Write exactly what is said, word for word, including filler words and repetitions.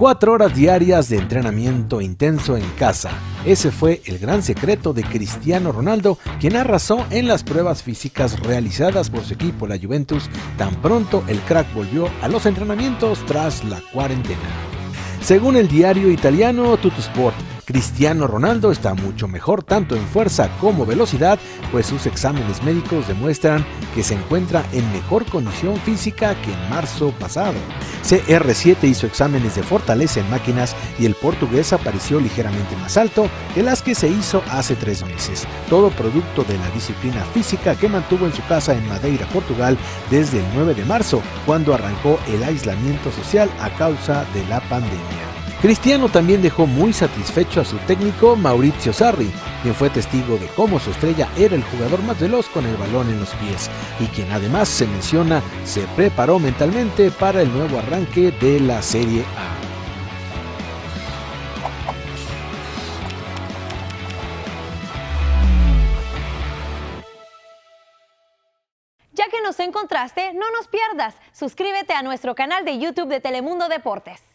Cuatro horas diarias de entrenamiento intenso en casa. Ese fue el gran secreto de Cristiano Ronaldo, quien arrasó en las pruebas físicas realizadas por su equipo, la Juventus, tan pronto el crack volvió a los entrenamientos tras la cuarentena. Según el diario italiano Tuttosport, Cristiano Ronaldo está mucho mejor tanto en fuerza como velocidad, pues sus exámenes médicos demuestran que se encuentra en mejor condición física que en marzo pasado. C R siete hizo exámenes de fortaleza en máquinas y el portugués apareció ligeramente más alto que las que se hizo hace tres meses, todo producto de la disciplina física que mantuvo en su casa en Madeira, Portugal, desde el nueve de marzo, cuando arrancó el aislamiento social a causa de la pandemia. Cristiano también dejó muy satisfecho a su técnico Maurizio Sarri, quien fue testigo de cómo su estrella era el jugador más veloz con el balón en los pies, y quien además se menciona se preparó mentalmente para el nuevo arranque de la Serie A. Ya que nos encontraste, no nos pierdas. Suscríbete a nuestro canal de YouTube de Telemundo Deportes.